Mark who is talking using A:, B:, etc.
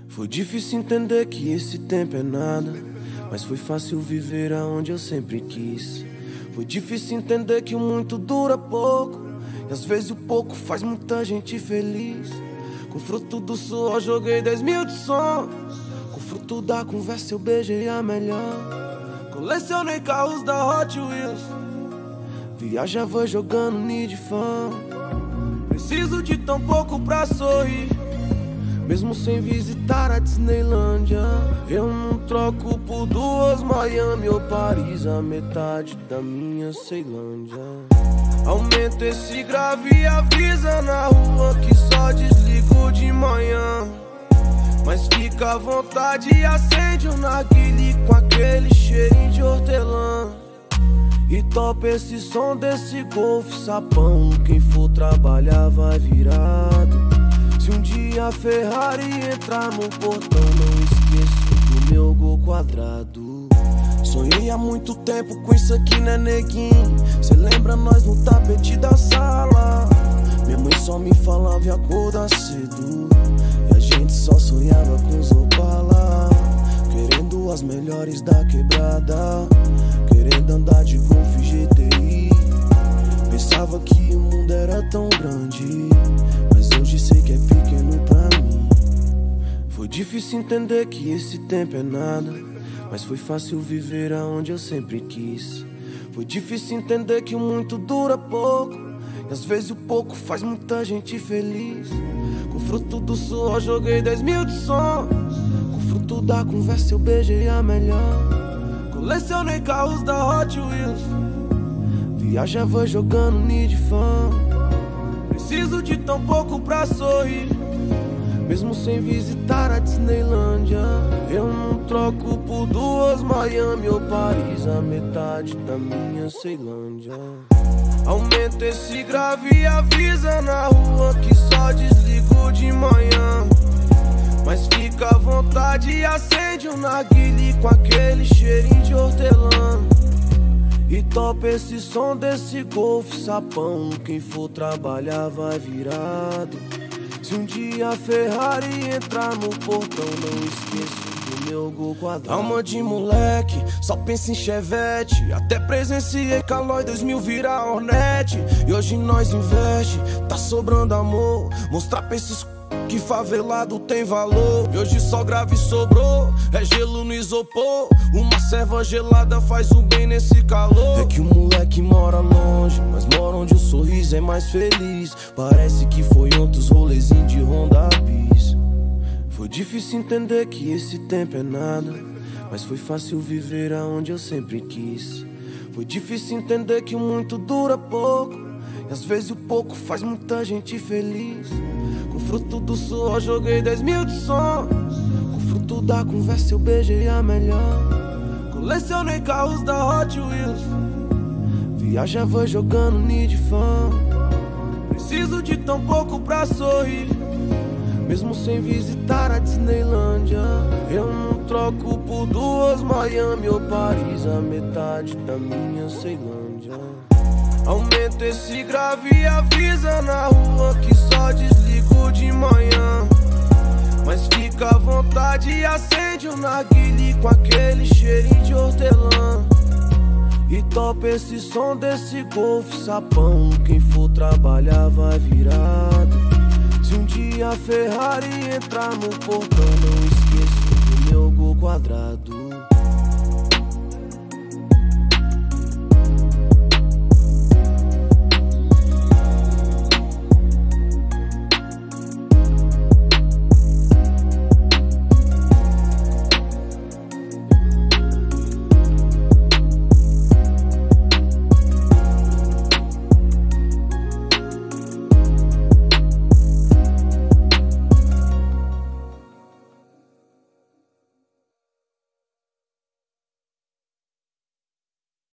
A: Foi difícil entender que esse tempo é nada, mas foi fácil viver aonde eu sempre quis. Foi difícil entender que o muito dura pouco, e às vezes o pouco faz muita gente feliz. Com fruto do suor joguei 10 mil de sonhos, com fruto da conversa eu beijei a melhor. Colecionei carros da Hot Wheels, viajava jogando Need Fan. Preciso de tão pouco pra sorrir, mesmo sem visitar a Disneylândia. Eu não troco por duas Miami ou Paris, a metade da minha Ceilândia. Aumenta esse grave e avisa na rua que só desligo de manhã. Mas fica à vontade e acende um narguile com aquele cheirinho de hortelã. E topa esse som desse Golf sapão, quem for trabalhar vai virado. Se um dia a Ferrari entrar no portão, não esqueço do meu Gol quadrado. Sonhei há muito tempo com isso aqui, né, neguinho? Cê lembra nós no tapete da sala? Minha mãe só me falava e acordar cedo, e a gente só sonhava com os Opala. Querendo as melhores da quebrada, querendo andar de Golf GTI. Pensava que o mundo era tão grande, mas hoje sei que é pequeno pra mim. Foi difícil entender que esse tempo é nada, mas foi fácil viver aonde eu sempre quis. Foi difícil entender que o muito dura pouco, e às vezes o pouco faz muita gente feliz. Com fruto do suor joguei 10 mil de sonhos, com fruto da conversa eu beijei a melhor. Colecionei carros da Hot Wheels, viajava jogando Need Fan. Preciso de tão pouco pra sorrir, mesmo sem visitar a Disneylândia. Eu não troco por duas Miami ou Paris, a metade da minha Ceilândia. Aumenta esse grave e avisa na rua que só desligo de manhã. Mas fica à vontade e acende um narguile com aquele cheirinho de hortelã. E topa esse som desse Golf sapão, quem for trabalhar vai virado. Se um dia a Ferrari entrar no portão, não esqueço do meu Gol quadrado. Alma de moleque, só pensa em Chevette. Até presenciei Calói 2000 virar Hornet. E hoje nós investe, tá sobrando amor. Mostrar pra esses que favelado tem valor. E hoje só grave sobrou, é gelo no isopor. Uma serva gelada faz o bem nesse calor. É que o moleque mora longe, mas mora onde o sorriso é mais feliz. Parece que foi ontem os rolezinhos de Honda Bis. Foi difícil entender que esse tempo é nada, mas foi fácil viver aonde eu sempre quis. Foi difícil entender que o muito dura pouco, e às vezes o pouco faz muita gente feliz. Com fruto do suor joguei 10 mil de sonhos, com fruto da conversa eu beijei a melhor. Colecionei carros da Hot Wheels, viajava jogando Need Fan. Preciso de tão pouco pra sorrir, mesmo sem visitar a Disneylândia. Eu não troco por duas Miami ou Paris, a metade da minha Ceilândia. Aumenta esse grave e avisa na rua que só desligo de manhã. Mas fica à vontade e acende um narguile com aquele cheirinho de hortelã. E topa esse som desse Golf sapão, quem for trabalhar vai virado. Se um dia a Ferrari entrar no portão, não esqueço do meu Gol quadrado.